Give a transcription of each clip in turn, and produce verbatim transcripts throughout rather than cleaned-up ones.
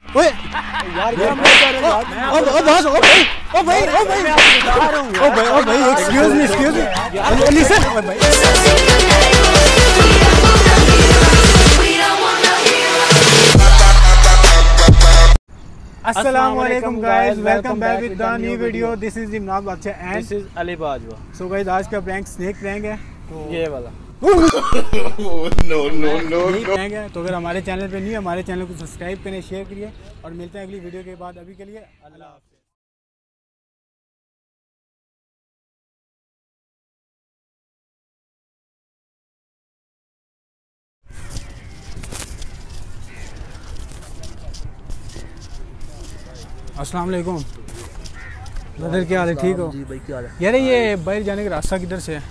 ओए यार क्या मैं कर रहा हूं यार। ओ बॉस ओ भाई ओ भाई ओ भाई मैं आपको बता रहा हूं। ओ भाई ओ भाई excuse me excuse me listen भाई। अस्सलाम वालेकुम guys, welcome back with the new video. This is Imran Badshah and this is Ali Bajwa. So guys आज का प्रैंक स्नेक प्रैंक है, तो ये वाला नो नो नो प्रैंक है। तो अगर हमारे चैनल पे नहीं है, हमारे चैनल को सब्सक्राइब करें, शेयर करिए और मिलते हैं अगली वीडियो के बाद। अभी के लिए अल्लाह हाफ़िज़। अस्सलाम वालेकुम ब्रदर, क्या हाल है? ठीक हो? जी भाई क्या हाल है? यार ये बाहर जाने का रास्ता किधर से है?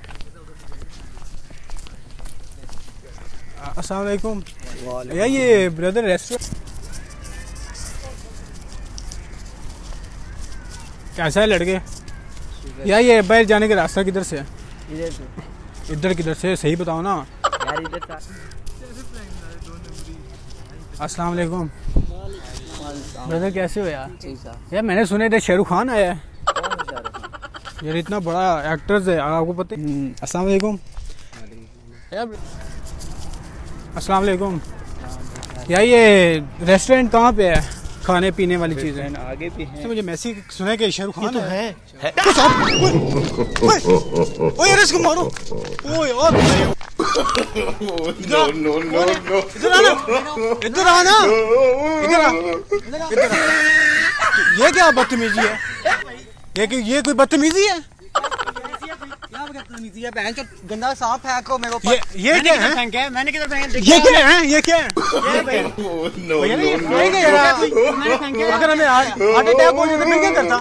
अस्सलाम वालेकुम यार, ये ब्रदर रेस्टोरेंट कैसा है लड़के? यार ये बाहर जाने का रास्ता किधर से है? इधर से। इधर किधर से? सही बताओ ना यार इधर अस्सलाम वालेकुम ब्रदर, कैसे हो यार? यार मैंने सुने थे शाहरुख खान आया है यार, इतना बड़ा एक्टर है, आपको पता है? अस्सलाम वालेकुम अस्सलाम वालेकुम यार, ये रेस्टोरेंट कहाँ पे है? खाने पीने वाली चीजें आगे भी है। तो मुझे मैसेज सुना कि शाहरुख खान तो है, है। ओए यार इसको मारो। ओए यार नो नो नो नो इधर आना, इधर आना, इधर आ, इधर आ। ये क्या बदतमीजी है? ये कि ये कोई बदतमीजी है? गंदा साफ फेंको मेरे को। ये ये क्या है? फेंका मैंने किधर फेंका? ये क्या है? ये क्या है? ये भाई नो नो नो अगर हमें हार्ट अटैक हो जाए तो मैं क्या करता?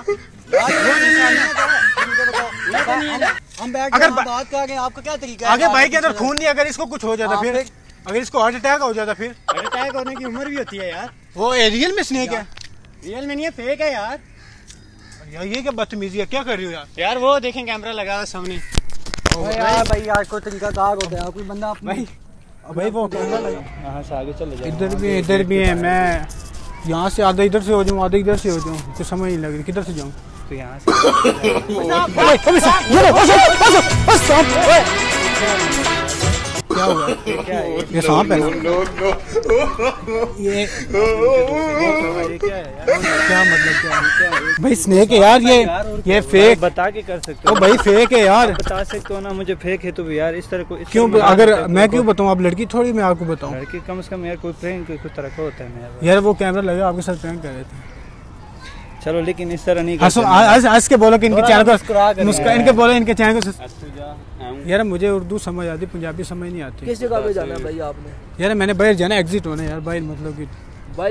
हम बैठ अगर के बात कर रहे हैं, आपका क्या तरीका है? आगे भाई के अंदर खून नहीं, अगर इसको कुछ हो जाता फिर, अगर इसको हार्ट अटैक हो जाता फिर? हार्ट अटैक होने की उम्र भी होती है यार। वो रियल में स्नेक है? रियल में नहीं है, फेक है यार। यार ये क्या बदतमीजी है? क्या कर रही हो यार? यार वो देखें कैमरा लगा हुआ सामने। यार भाई यार कोई तरीका कार होता है, कोई बंदा भाई भाई वो कैमरा लगा। यहाँ से आगे चले जाओ। इधर भी इधर भी है, मैं यहाँ से आधा इधर से हो जाऊँ, आधा इधर से हो जाऊँ, कुछ समझ नहीं लग रही किधर से जाऊँ। तो यहाँ से क्या हुआ? क्या है? ये सांप है ना? ये क्या है यार? क्या मतलब क्या है? भाई स्नेक है यार, ये ये फेक बता के कर सकते हो ओ भाई, फेक है यार। बता सकते हो ना मुझे फेक है तो यार इस तरह को इस क्यों? तरह अगर मैं क्यों बताऊँ? आप लड़की थोड़ी मैं आपको बताऊँ? लड़की कम से कम यार कोई प्रैंक कुछ तरह का होता है यार। यार वो कैमरा लगा, आपके साथ प्रैंक कर रहे थे। चलो लेकिन इस तरह नहीं हंसो, आज आज के बोलो कि इनके चैनल को मुस्कुरा, इनके बोलो इनके चैनल को। यार मुझे उर्दू समझ आती, पंजाबी समझ नहीं आती। किस जगह पे जाना है भाई आपने? यार मैंने बाहर जाना, एग्जिट होना यार, बाहर मतलब कि भाई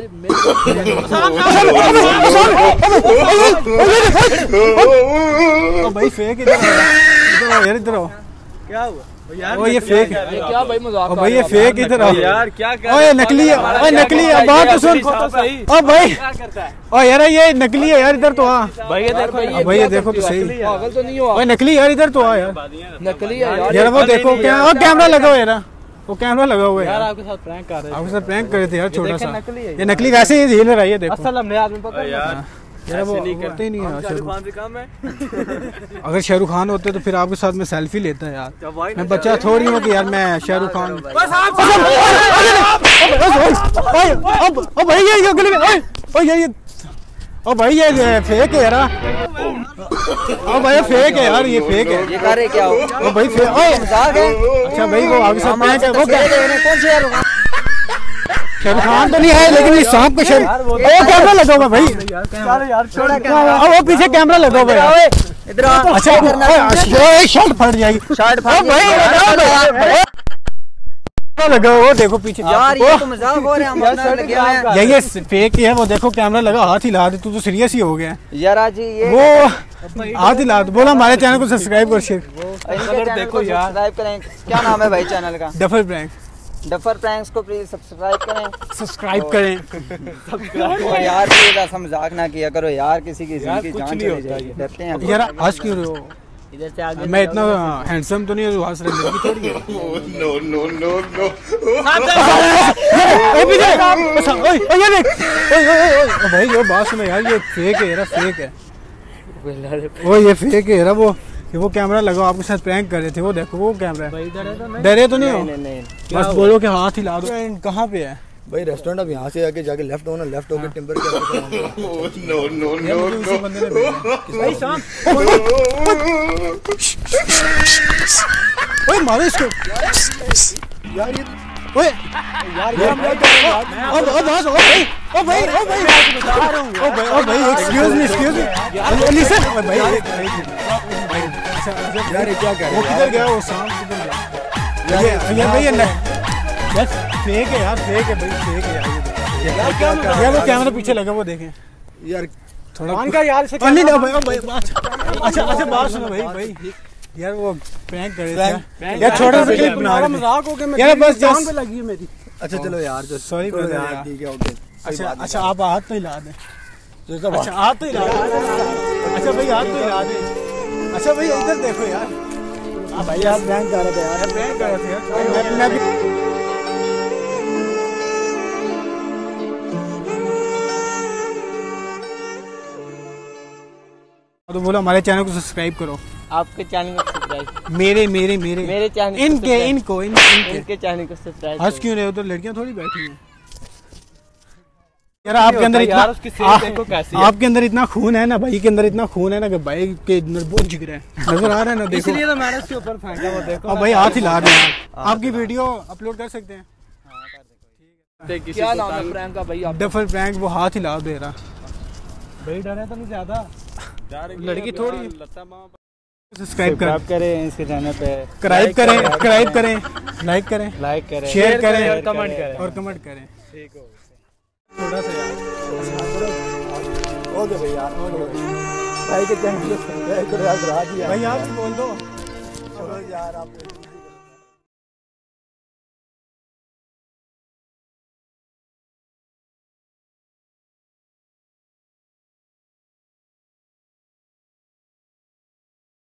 भाई फेक इधर आओ यार, इधर आओ। क्या हुआ यार? ओ ये फेक है क्या भाई मजाक? ओ भाई ये फेक, इधर आओ यार। क्या कर ओए नकली है, ओए नकली है, बात तो सुन। ओ भाई ओ यार ये नकली है यार, इधर तो आ भाई। ये देखो ये भाई, ये देखो तो सही, पागल तो नहीं हो? ओए नकली यार, इधर तो आ यार, नकली है यार। यार वो देखो क्या, वो कैमरा लगा हुआ है यार, वो कैमरा लगा हुआ है यार यार। आपके साथ प्रैंक कर रहे थे। आपके साथ प्रैंक करे थे यार, छोटा सा। नकली है ये नकली वैसे ही झील रहा है, ये देखो। असल हमने आदमी पकड़ यार यार वो करते ही नहीं है शाहरुख खान से कम है। अगर शाहरुख खान होते तो फिर आपके साथ में सेल्फी लेता यार। मैं बच्चा थोड़ी हूँ कि यार मैं शाहरुख खान। ओ भाई ये ये गले में, ओ ये ये ओ भाई ये फेक है यार। ओ भाई फेक है यार, ये फेक है। ये कर रहे क्या हो? ओ भाई फेक, ओए मजाक है। अच्छा भाई वो आपके साथ प्रैंक है, वो क्या? कौन से यार? शाहरुख खान तो नहीं है, लेकिन इस सांप का शरीर। वो कैमरा लगा हुआ भाई यार, छोड़ा क्या? वो पीछे कैमरा लगा हुआ है। इधर अच्छा शर्ट फट जाएगी, शर्ट भाई लगा, वो देखो पीछे यार। ये तो मजाक हो रहा है, हम अपना लगे हुए हैं। ये ये फेक है, वो देखो कैमरा लगा, हाथ हिला दे। तू तो सीरियस ही हो गया यार। आज ये वो हाथ हिला दे, बोला हमारे चैनल को सब्सक्राइब कर, शेयर देखो यार, सब्सक्राइब करें। क्या नाम है भाई चैनल का? Duffer prank. डफर प्रैंक्स को प्लीज सब्सक्राइब करें, सब्सक्राइब करें। तो यार ये ऐसा मजाक ना किया करो यार, किसी की जिंदगी जान चली जाएगी, डरते हैं यार। आज क्यों रहे हो? इधर से आगे मैं इतना हैंडसम तो नहीं हूँ, वहाँ से लड़की थोड़ी है। नो नो नो नो ओ पीछे अच्छा ओए ओए ये देख ओए ओए ओए भाई ये बात सुनो यार, ये फेक है यार, फेक है। ओ ये फेक है यार, वो कि वो कैमरा लगाओ, आपके साथ प्रैंक कर रहे थे, वो देखो वो कैमरा है। डरे तो नहीं हो? नहीं नहीं बस बोलो कि हाथ हिला दो। कहाँ पे है भाई रेस्टोरेंट? अब यहाँ से आके जाके लेफ्ट होना, लेफ्ट होकर टिम्बर के नो नो नो उसी बंदे ने भेजा। भाई शाम ओए मारो इसको यार ये ओए यार ये हम लोग ओ ओ बस ओ भाई ओ भाई ओ भाई ओ भाई ओ भाई excuse me excuse me listen ओ भाई यार ये क्या कर वो रहे किधर गया, वो शाम किधर गया? ये ये भाई ये बस फेक है यार, फेक है भाई, फेक है यार। यार क्या कर यार वो कैमरा पीछे लगा, वो देखें यार थोड़ा मान का यार से नहीं नहीं भाई ओ भाई अच्छा अच्छा बात सुनो भाई भाई यार वो प्रैंक कर रहे थे यार, छोटा सा क्लिप बना रहे थे मजाक हो गया, मैं यार बस जान जस्ट पे लगी है मेरी। अच्छा चलो यार जो सॉरी ब्रदर यार यार। ठीक है ओके। अच्छा अच्छा आप हाथ तो हिला दें। जो सब अच्छा हाथ तो हिला दें। अच्छा भाई हाथ तो हिला दें। अच्छा भाई इधर देखो यार। हां भाई यार प्रैंक कर रहे थे यार, प्रैंक कर रहे थे यार। मैं मैं भी तो बोलो हमारे चैनल को सब्सक्राइब करो। आपके चैनल को सब्सक्राइब, मेरे मेरे मेरे मेरे चैनल इनके इनको इन, इनके इनके चैनल को सब्सक्राइब। हंस क्यों रहे हो? तो लड़कियां थोड़ी बैठी हैं यार। आपके अंदर इतना यार उसकी सेहत देखो कैसी है। आपके अंदर इतना खून है ना, भाई के अंदर इतना खून है ना कि भाई के अंदर बहुत जिगर है, नजर आ रहा है ना? देखो इसलिए तो मैंने उसके ऊपर फेंका, वो देखो। अब भाई हाथ हिला रहे हैं आप। आपकी वीडियो अपलोड कर सकते हैं? क्या नाम है प्रैंक का भाई? आप डफर प्रैंक, वो हाथ हिला दे रहा भाई डरे तो नहीं ज्यादा, लड़की थोड़ी। सब्सक्राइब कर करें इसके चैनल पे, सब्सक्राइब करें सब्सक्राइब करें लाइक करें लाइक करें, शेयर करें और कमेंट करें और कमेंट करें। थोड़ा सा यार ओके भाई यार भाई के चैनल को सब्सक्राइब करो यार, राज यार भाई आप भी बोल दो। चलो यार आप